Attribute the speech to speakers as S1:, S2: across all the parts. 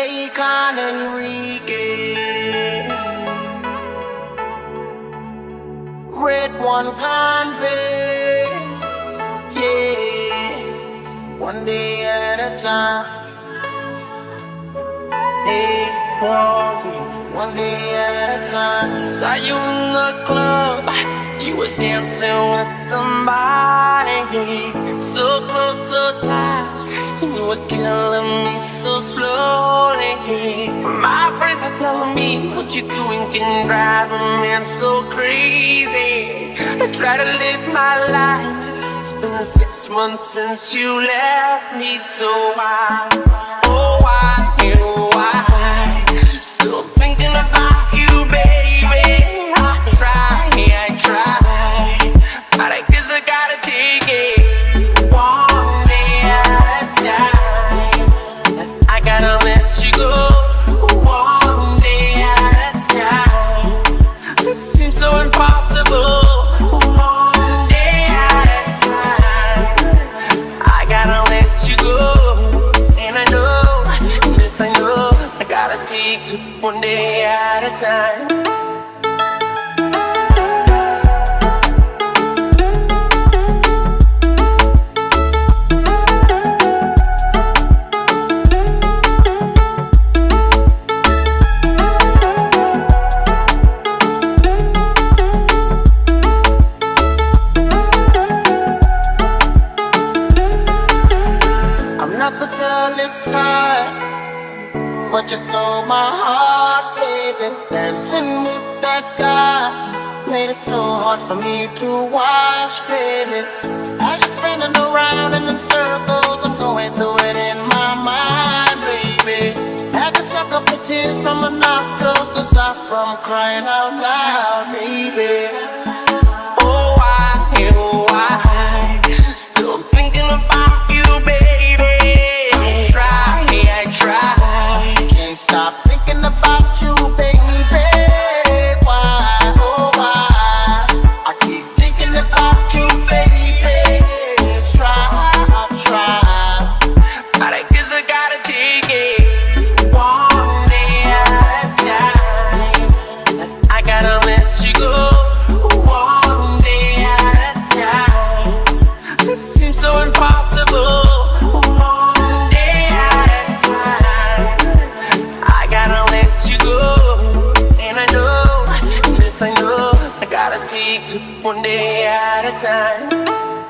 S1: Akon, Enrique. Red one convey, yeah. One day at a time. Hey, one day at a time. Saw you in the club, you were dancing with somebody. So close, so tight, you were killing me so slowly. My friends are telling me what you're doing can drive a man so crazy. I try to live my life. It's been 6 months since you left me, so why, oh why, still thinking about you, baby. I try, but I guess I gotta take it one day at a time. I gotta let you go one day at a time. This seems so impossible. One day at a time. I gotta let you go, and I know, yes I know, I gotta take it one day at a time. Not the tallest star, but you stole my heart, baby. Dancing with that guy made it so hard for me to watch, baby. I just spinning around and in circles, I'm going through it in my mind, baby. Had to suck up the tears from my nostrils to stop from crying out loud, baby. Oh, why, still thinking about you, baby. Stop thinking about you, baby. Why, oh why? I keep thinking about you, baby. Try, but I guess I gotta take it one day at a time. I gotta let you go one day at a time. This seems so impossible. One day at a time.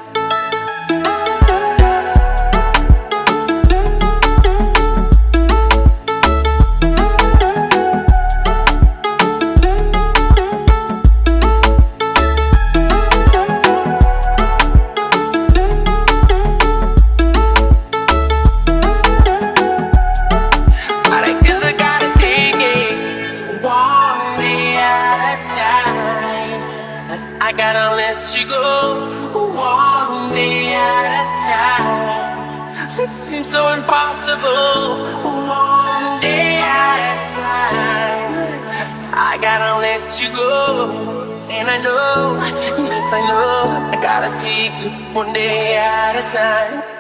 S1: But I guess I gotta take it one day at a time. I gotta let you go one day at a time. This seems so impossible. One day at a time. I gotta let you go, and I know, yes I know, I gotta take it one day at a time.